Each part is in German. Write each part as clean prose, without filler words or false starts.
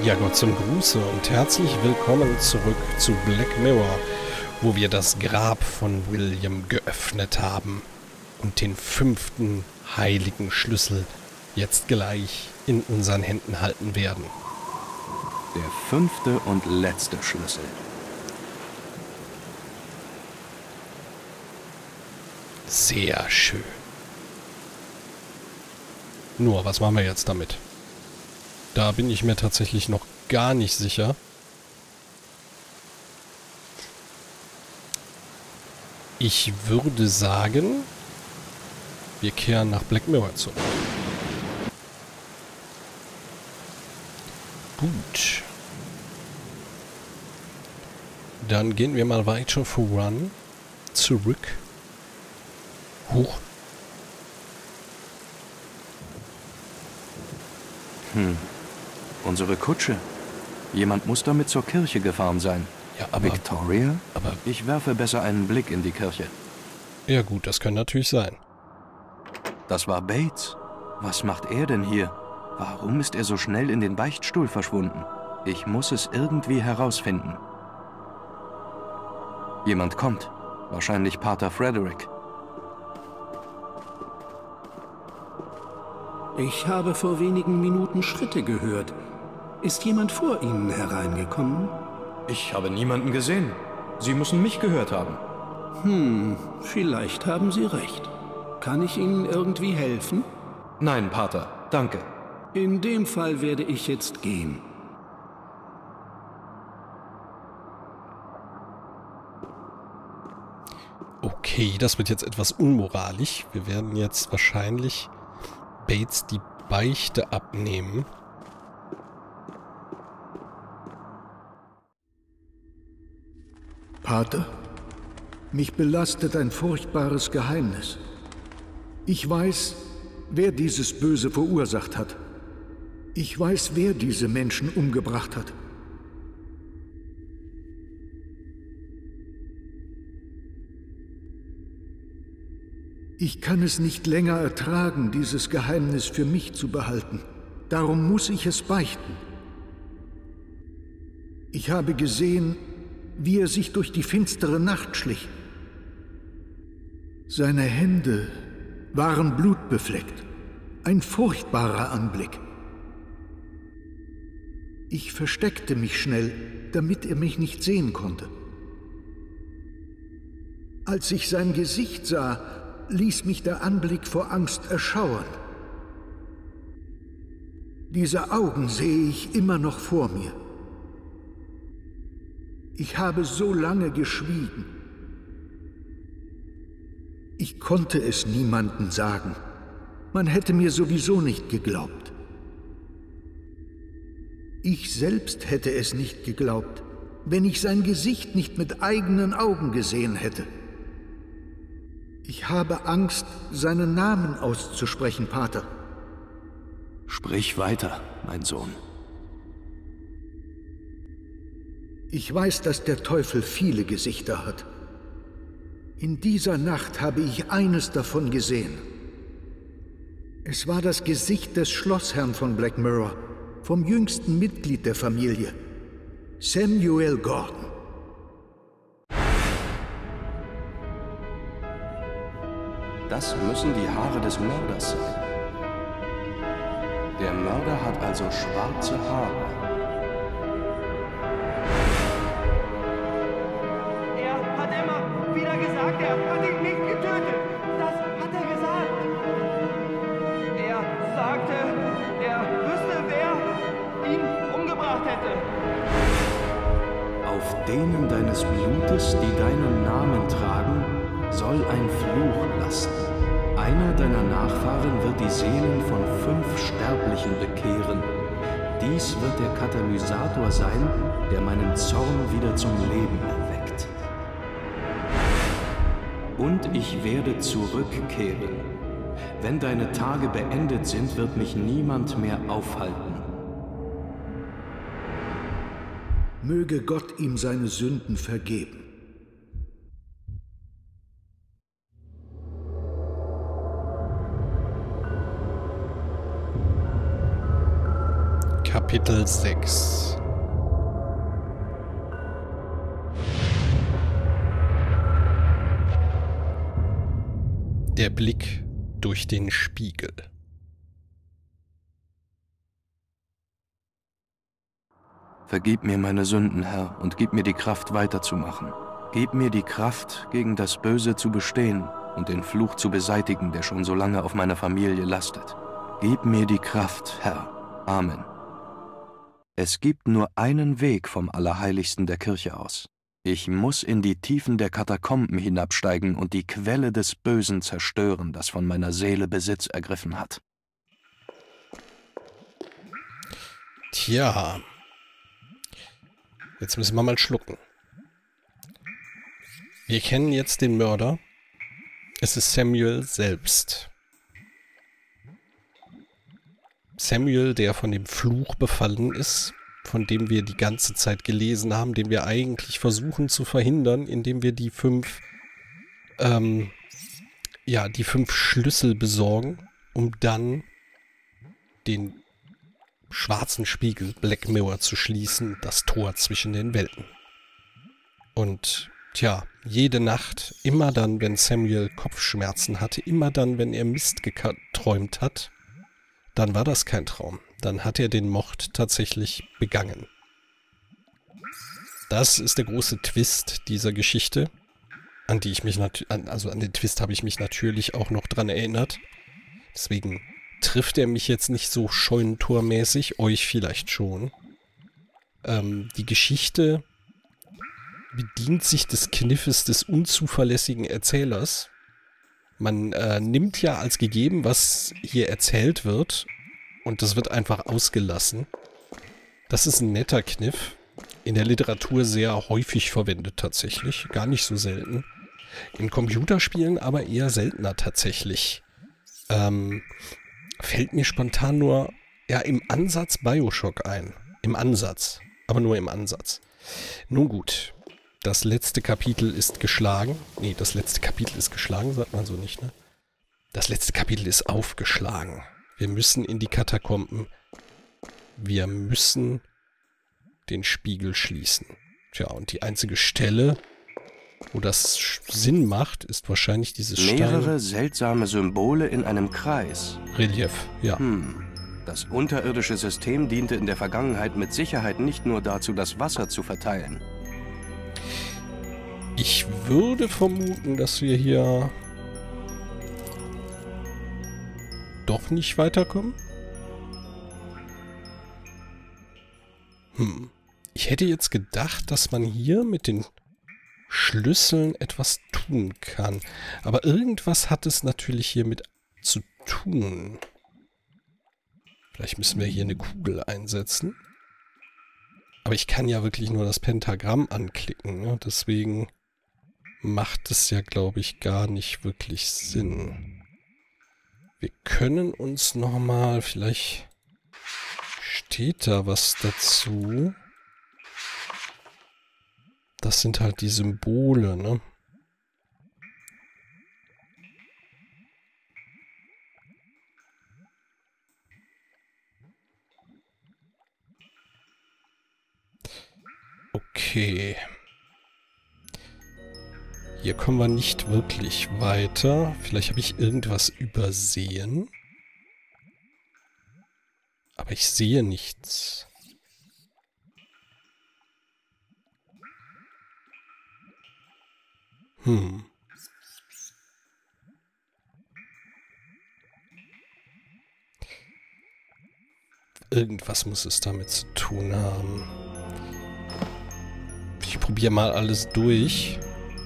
Ja, Gott zum Gruße und herzlich willkommen zurück zu Black Mirror, wo wir das Grab von William geöffnet haben und den 5. heiligen Schlüssel jetzt gleich in unseren Händen halten werden. Der 5. und letzte Schlüssel. Sehr schön. Nur, was machen wir jetzt damit? Da bin ich mir tatsächlich noch gar nicht sicher. Ich würde sagen, wir kehren nach Black Mirror zurück. Gut. Dann gehen wir mal weiter voran. Zurück. Hoch. Unsere Kutsche. Jemand muss damit zur Kirche gefahren sein. Ja, aber... Victoria? Aber... Ich werfe besser einen Blick in die Kirche. Ja gut, das kann natürlich sein. Das war Bates. Was macht er denn hier? Warum ist er so schnell in den Beichtstuhl verschwunden? Ich muss es irgendwie herausfinden. Jemand kommt. Wahrscheinlich Pater Frederick. Ich habe vor wenigen Minuten Schritte gehört. Ist jemand vor Ihnen hereingekommen? Ich habe niemanden gesehen. Sie müssen mich gehört haben. Vielleicht haben Sie recht. Kann ich Ihnen irgendwie helfen? Nein, Pater. Danke. In dem Fall werde ich jetzt gehen. Okay, das wird jetzt etwas unmoralisch. Wir werden jetzt wahrscheinlich Bates die Beichte abnehmen. Pater, mich belastet ein furchtbares Geheimnis. Ich weiß, wer dieses Böse verursacht hat. Ich weiß, wer diese Menschen umgebracht hat. Ich kann es nicht länger ertragen, dieses Geheimnis für mich zu behalten. Darum muss ich es beichten. Ich habe gesehen, wie er sich durch die finstere Nacht schlich. Seine Hände waren blutbefleckt. Ein furchtbarer Anblick. Ich versteckte mich schnell, damit er mich nicht sehen konnte. Als ich sein Gesicht sah, ließ mich der Anblick vor Angst erschauern. Diese Augen sehe ich immer noch vor mir. Ich habe so lange geschwiegen. Ich konnte es niemandem sagen. Man hätte mir sowieso nicht geglaubt. Ich selbst hätte es nicht geglaubt, wenn ich sein Gesicht nicht mit eigenen Augen gesehen hätte. Ich habe Angst, seinen Namen auszusprechen, Pater. Sprich weiter, mein Sohn. Ich weiß, dass der Teufel viele Gesichter hat. In dieser Nacht habe ich eines davon gesehen. Es war das Gesicht des Schlossherrn von Black Mirror, vom jüngsten Mitglied der Familie, Samuel Gordon. Das müssen die Haare des Mörders sein. Der Mörder hat also schwarze Haare. Er hat immer wieder gesagt, er hat ihn nicht getötet. Das hat er gesagt. Er sagte, er wüsste, wer ihn umgebracht hätte. Auf denen deines Blutes, die deinen Namen tragen, soll ein Fluch lasten. Einer deiner Nachfahren wird die Seelen von 5 Sterblichen bekehren. Dies wird der Katalysator sein, der meinen Zorn wieder zum Leben erweckt. Und ich werde zurückkehren. Wenn deine Tage beendet sind, wird mich niemand mehr aufhalten. Möge Gott ihm seine Sünden vergeben. Kapitel Kapitel 6. Der Blick durch den Spiegel. Vergib mir meine Sünden, Herr, und gib mir die Kraft, weiterzumachen. Gib mir die Kraft, gegen das Böse zu bestehen und den Fluch zu beseitigen, der schon so lange auf meiner Familie lastet. Gib mir die Kraft, Herr. Amen. Es gibt nur einen Weg vom Allerheiligsten der Kirche aus. Ich muss in die Tiefen der Katakomben hinabsteigen und die Quelle des Bösen zerstören, das von meiner Seele Besitz ergriffen hat. Tja. Jetzt müssen wir mal schlucken. Wir kennen jetzt den Mörder. Es ist Samuel selbst. Samuel, der von dem Fluch befallen ist, von dem wir die ganze Zeit gelesen haben, den wir eigentlich versuchen zu verhindern, indem wir die 5 Schlüssel besorgen, um dann den schwarzen Spiegel Black Mirror zu schließen, das Tor zwischen den Welten. Und tja, jede Nacht, immer dann, wenn Samuel Kopfschmerzen hatte, immer dann, wenn er Mist geträumt hat, dann war das kein Traum. Dann hat er den Mord tatsächlich begangen. Das ist der große Twist dieser Geschichte, an die ich mich an den Twist habe ich mich natürlich auch noch dran erinnert. Deswegen trifft er mich jetzt nicht so scheunentormäßig, euch vielleicht schon. Die Geschichte bedient sich des Kniffes des unzuverlässigen Erzählers. Man nimmt ja als gegeben, was hier erzählt wird, und das wird einfach ausgelassen. Das ist ein netter Kniff. In der Literatur sehr häufig verwendet tatsächlich, gar nicht so selten. In Computerspielen aber eher seltener tatsächlich. Fällt mir spontan nur, ja, im Ansatz BioShock ein. Im Ansatz. Aber nur im Ansatz. Nun gut. Das letzte Kapitel ist geschlagen. Nee, das letzte Kapitel ist geschlagen, sagt man so nicht, ne? Das letzte Kapitel ist aufgeschlagen. Wir müssen in die Katakomben. Wir müssen den Spiegel schließen. Tja, und die einzige Stelle, wo das Sinn macht, ist wahrscheinlich dieses Mehrere seltsame Symbole in einem Kreis. Relief, ja. Das unterirdische System diente in der Vergangenheit mit Sicherheit nicht nur dazu, das Wasser zu verteilen. Ich würde vermuten, dass wir hier doch nicht weiterkommen. Ich hätte jetzt gedacht, dass man hier mit den Schlüsseln etwas tun kann. Aber irgendwas hat es natürlich hier mit zu tun. Vielleicht müssen wir hier eine Kugel einsetzen. Aber ich kann ja wirklich nur das Pentagramm anklicken, ne? Deswegen macht es ja, glaube ich, gar nicht wirklich Sinn. Wir können uns nochmal, vielleicht steht da was dazu. Das sind halt die Symbole, ne? Okay. Hier kommen wir nicht wirklich weiter. Vielleicht habe ich irgendwas übersehen. Aber ich sehe nichts. Irgendwas muss es damit zu tun haben. Ich probiere mal alles durch.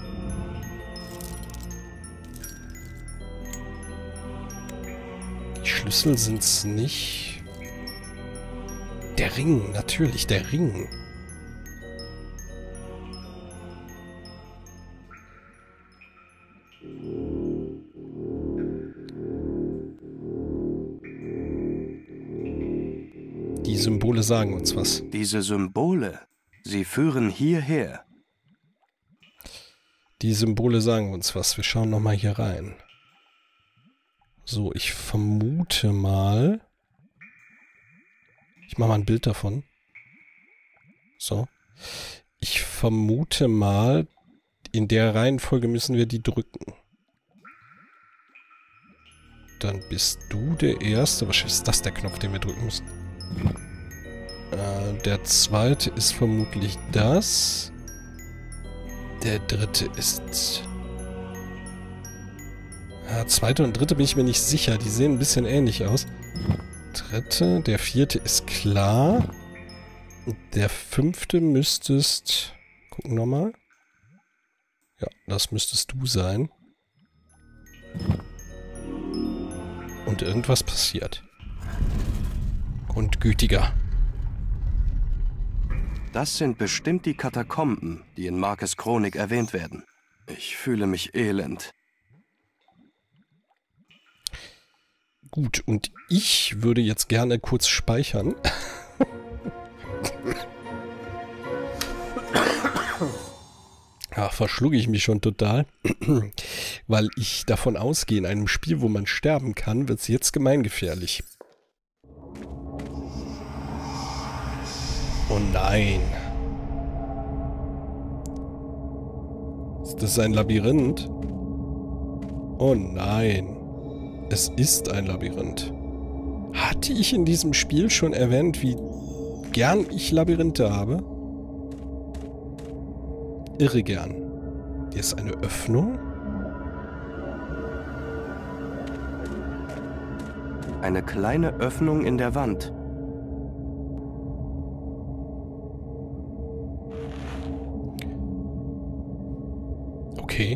Die Schlüssel sind es nicht. Der Ring, natürlich, der Ring. Die Symbole sagen uns was. Diese Symbole, sie führen hierher. Die Symbole sagen uns was. Wir schauen nochmal hier rein. So, ich vermute mal... mache mal ein Bild davon. So. Ich vermute mal, in der Reihenfolge müssen wir die drücken. Dann bist du der Erste. Was ist das, der Knopf, den wir drücken müssen? Der zweite ist vermutlich das. Der dritte ist... Ja, zweite und dritte bin ich mir nicht sicher. Die sehen ein bisschen ähnlich aus. Dritte, der vierte ist klar. Und der fünfte müsstest... Gucken nochmal. Ja, das müsstest du sein. Und irgendwas passiert. Grundgütiger. Das sind bestimmt die Katakomben, die in Markes Chronik erwähnt werden. Ich fühle mich elend. Gut, und ich würde jetzt gerne kurz speichern. Ja, verschlugge ich mich schon total. Weil ich davon ausgehe, in einem Spiel, wo man sterben kann, wird es jetzt gemeingefährlich. Oh nein. Ist das ein Labyrinth? Oh nein. Es ist ein Labyrinth. Hatte ich in diesem Spiel schon erwähnt, wie gern ich Labyrinthe habe? Irre gern. Hier ist eine Öffnung. Eine kleine Öffnung in der Wand. Okay.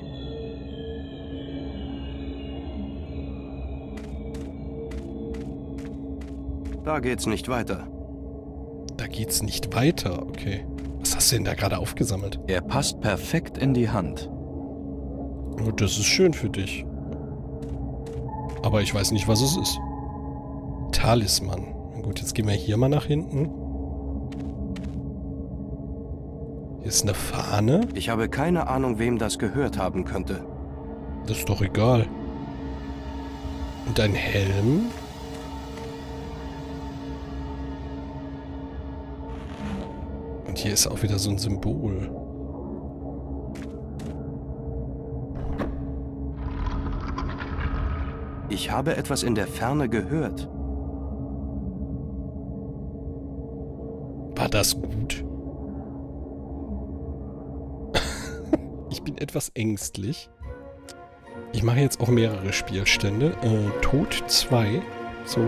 Da geht's nicht weiter. Da geht's nicht weiter, okay. Was hast du denn da gerade aufgesammelt? Er passt perfekt in die Hand. Oh, das ist schön für dich. Aber ich weiß nicht, was es ist. Talisman. Na gut, jetzt gehen wir hier mal nach hinten. Hier ist eine Fahne. Ich habe keine Ahnung, wem das gehört haben könnte. Das ist doch egal. Und ein Helm. Und hier ist auch wieder so ein Symbol. Ich habe etwas in der Ferne gehört. War das gut? Ich bin etwas ängstlich. Ich mache jetzt auch mehrere Spielstände. Tod 2. So.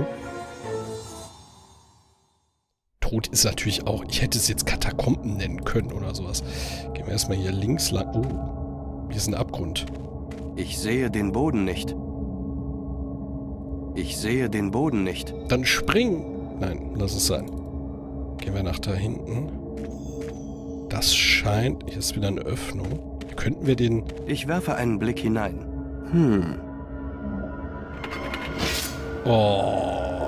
Tod ist natürlich auch... Ich hätte es jetzt Katakomben nennen können oder sowas. Gehen wir erstmal hier links lang. Oh, hier ist ein Abgrund. Ich sehe den Boden nicht. Ich sehe den Boden nicht. Dann spring! Nein, lass es sein. Gehen wir nach da hinten. Das scheint... Hier ist wieder eine Öffnung. Könnten wir den... Ich werfe einen Blick hinein. Oh.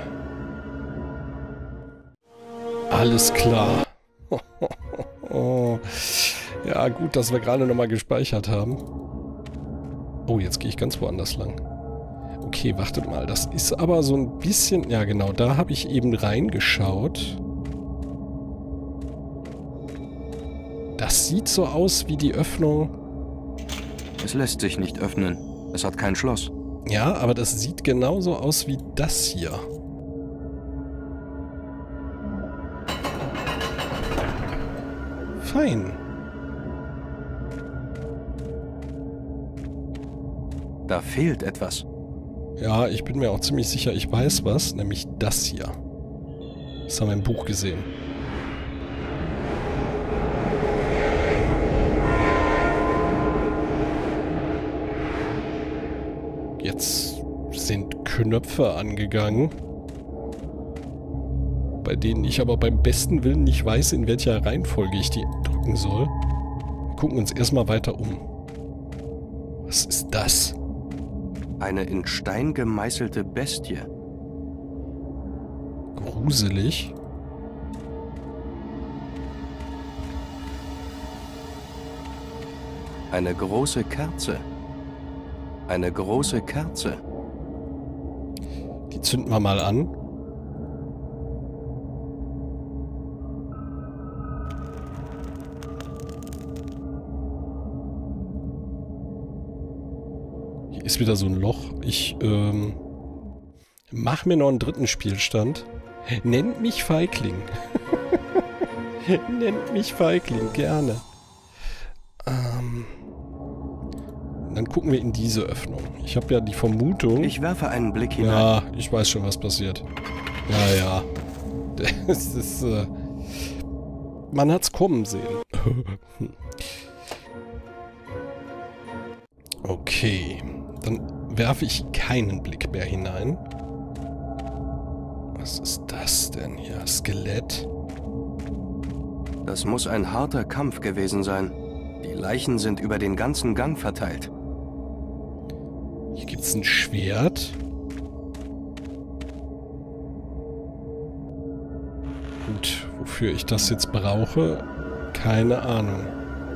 Alles klar. Oh. Ja, gut, dass wir gerade nochmal gespeichert haben. Oh, jetzt gehe ich ganz woanders lang. Okay, wartet mal. Das ist aber so ein bisschen... Ja, genau, da habe ich eben reingeschaut. Das sieht so aus wie die Öffnung... Es lässt sich nicht öffnen. Es hat kein Schloss. Ja, aber das sieht genauso aus wie das hier. Fein. Da fehlt etwas. Ja, ich bin mir auch ziemlich sicher, ich weiß was, nämlich das hier. Das haben wir im Buch gesehen. Jetzt sind Knöpfe angegangen, bei denen ich aber beim besten Willen nicht weiß, in welcher Reihenfolge ich die drücken soll. Wir gucken uns erstmal weiter um. Was ist das? Eine in Stein gemeißelte Bestie. Gruselig. Eine große Kerze. Eine große Kerze. Die zünden wir mal an. Ist wieder so ein Loch. Ich, mach mir noch einen dritten Spielstand. Nennt mich Feigling. Nennt mich Feigling, gerne. Dann gucken wir in diese Öffnung. Ich habe ja die Vermutung... Ich werfe einen Blick hinein. Ja, ich weiß schon, was passiert. Ja, ja. Das ist, man hat's kommen sehen. Okay. Dann werfe ich keinen Blick mehr hinein. Was ist das denn hier? Skelett? Das muss ein harter Kampf gewesen sein. Die Leichen sind über den ganzen Gang verteilt. Hier gibt's ein Schwert. Gut, wofür ich das jetzt brauche, keine Ahnung.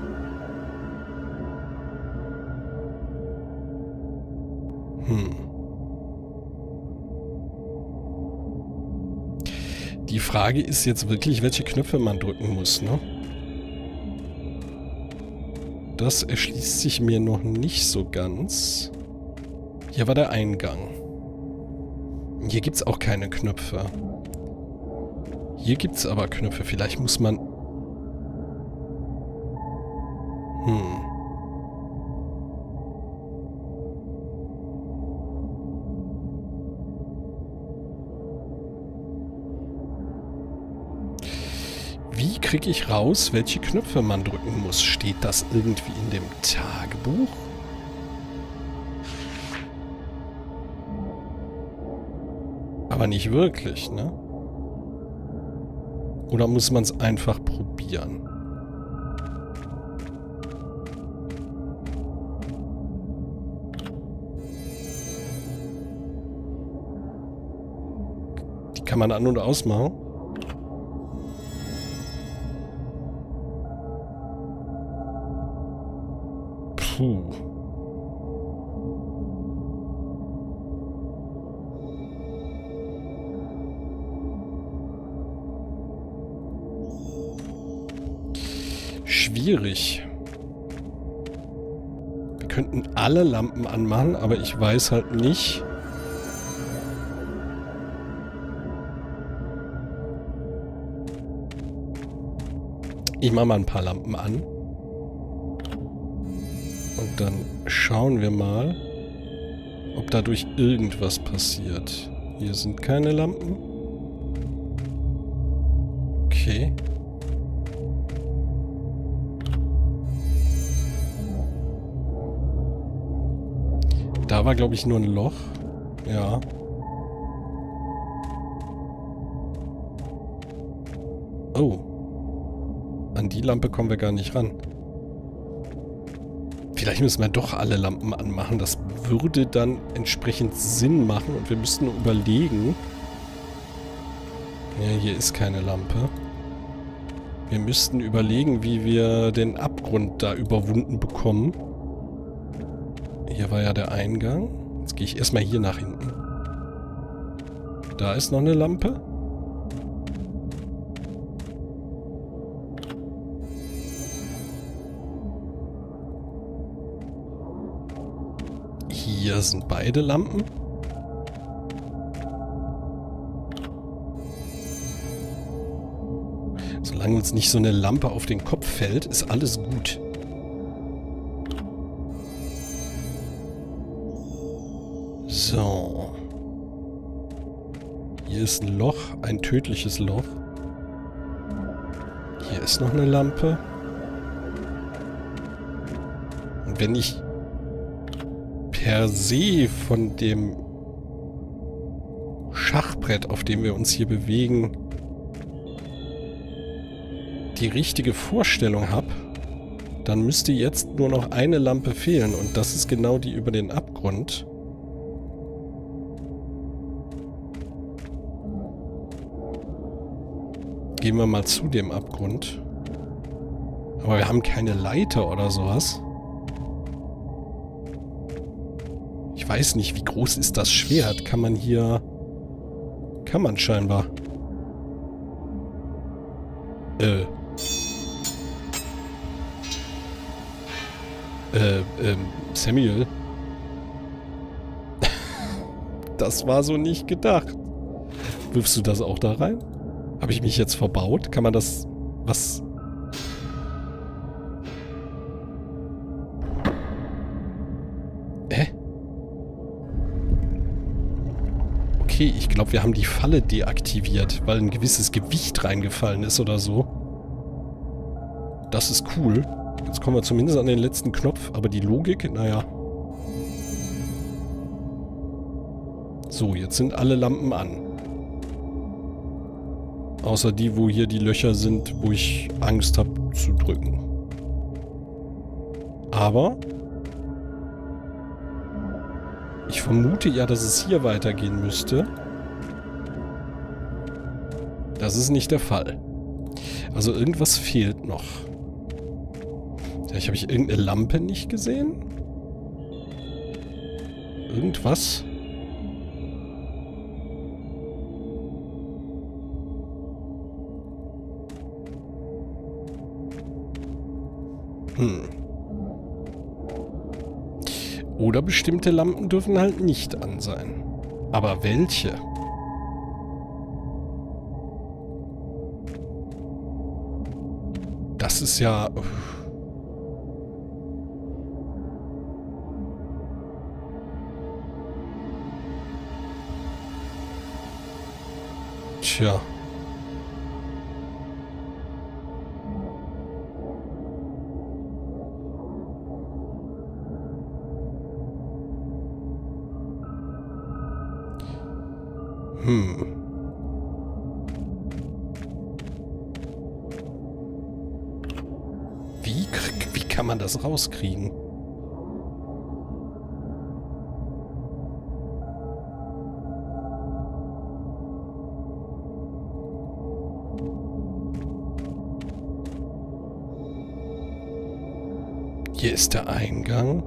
Die Frage ist jetzt wirklich, welche Knöpfe man drücken muss, ne? Das erschließt sich mir noch nicht so ganz. Hier war der Eingang. Hier gibt's auch keine Knöpfe. Hier gibt's aber Knöpfe. Vielleicht muss man... Wie kriege ich raus, welche Knöpfe man drücken muss? Steht das irgendwie in dem Tagebuch? Aber nicht wirklich, ne? Oder muss man es einfach probieren? Die kann man an- und ausmachen. Puh. Schwierig. Wir könnten alle Lampen anmachen, aber ich weiß halt nicht... Ich mache mal ein paar Lampen an. Und dann schauen wir mal, ob dadurch irgendwas passiert. Hier sind keine Lampen. Okay. Da war, glaube ich, nur ein Loch. Ja. Oh. An die Lampe kommen wir gar nicht ran. Vielleicht müssen wir doch alle Lampen anmachen. Das würde dann entsprechend Sinn machen. Und wir müssten überlegen... Ja, hier ist keine Lampe. Wir müssten überlegen, wie wir den Abgrund da überwunden bekommen. Hier war ja der Eingang. Jetzt gehe ich erstmal hier nach hinten. Da ist noch eine Lampe. Hier sind beide Lampen. Solange uns nicht so eine Lampe auf den Kopf fällt, ist alles gut. So. Hier ist ein Loch, ein tödliches Loch. Hier ist noch eine Lampe. Und wenn ich per se von dem Schachbrett, auf dem wir uns hier bewegen, die richtige Vorstellung habe, dann müsste jetzt nur noch eine Lampe fehlen und das ist genau die über den Abgrund. Gehen wir mal zu dem Abgrund. Aber wir haben keine Leiter oder sowas. Ich weiß nicht, wie groß ist das Schwert? Kann man hier... Kann man scheinbar. Samuel? Das war so nicht gedacht. Wirfst du das auch da rein? Habe ich mich jetzt verbaut? Kann man das... Was... Okay, ich glaube, wir haben die Falle deaktiviert, weil ein gewisses Gewicht reingefallen ist oder so. Das ist cool. Jetzt kommen wir zumindest an den letzten Knopf, aber die Logik, naja. So, jetzt sind alle Lampen an. Außer die, wo hier die Löcher sind, wo ich Angst habe zu drücken. Aber ich vermute ja, dass es hier weitergehen müsste. Das ist nicht der Fall. Also irgendwas fehlt noch. Vielleicht habe ich irgendeine Lampe nicht gesehen? Irgendwas? Oder bestimmte Lampen dürfen halt nicht an sein. Aber welche? Das ist ja... Tja. Wie kann man das rauskriegen? Hier ist der Eingang.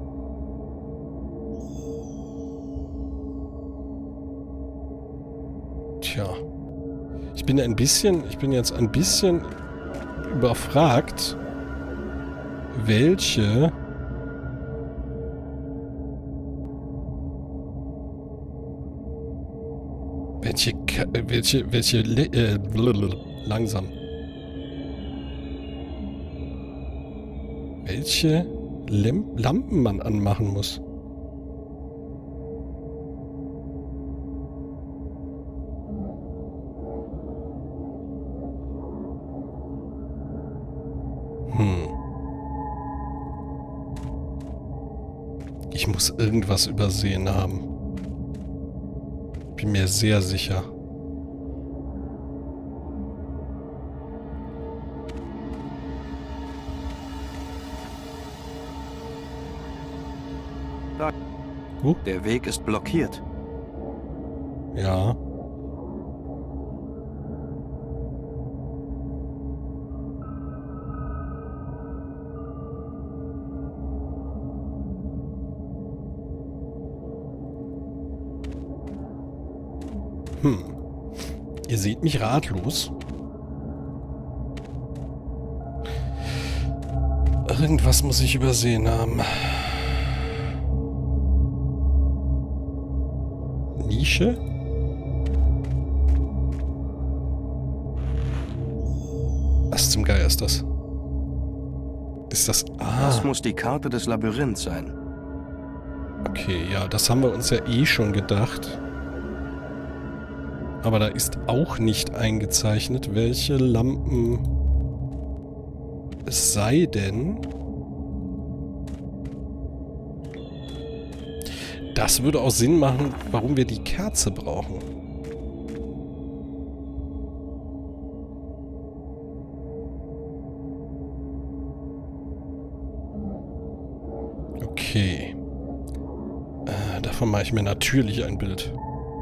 Tja. Ich bin jetzt ein bisschen überfragt, welche langsam. Welche Lampen man anmachen muss. Ich muss irgendwas übersehen haben. Bin mir sehr sicher. Der Weg ist blockiert. Ja. Ihr seht mich ratlos. Irgendwas muss ich übersehen haben. Nische? Was zum Geier ist das? Ist das... Das muss die Karte des Labyrinths sein. Okay, ja, das haben wir uns ja eh schon gedacht. Aber da ist auch nicht eingezeichnet, welche Lampen... Es sei denn... Das würde auch Sinn machen, warum wir die Kerze brauchen. Okay. Davon mache ich mir natürlich ein Bild.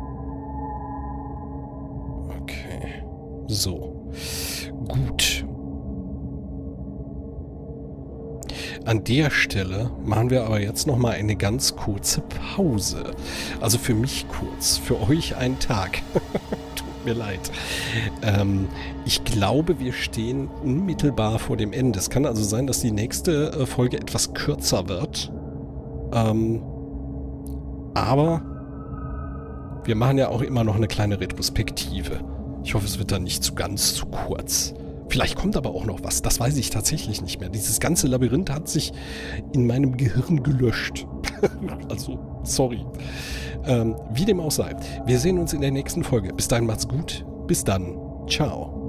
Okay. So. Gut. An der Stelle machen wir aber jetzt nochmal eine ganz kurze Pause. Also für mich kurz, für euch ein Tag. Tut mir leid. Ich glaube, wir stehen unmittelbar vor dem Ende. Es kann also sein, dass die nächste Folge etwas kürzer wird. Aber wir machen ja auch immer noch eine kleine Retrospektive. Ich hoffe, es wird dann nicht ganz zu kurz. Vielleicht kommt aber auch noch was. Das weiß ich tatsächlich nicht mehr. Dieses ganze Labyrinth hat sich in meinem Gehirn gelöscht. Also, sorry. Wie dem auch sei. Wir sehen uns in der nächsten Folge. Bis dahin macht's gut. Bis dann. Ciao.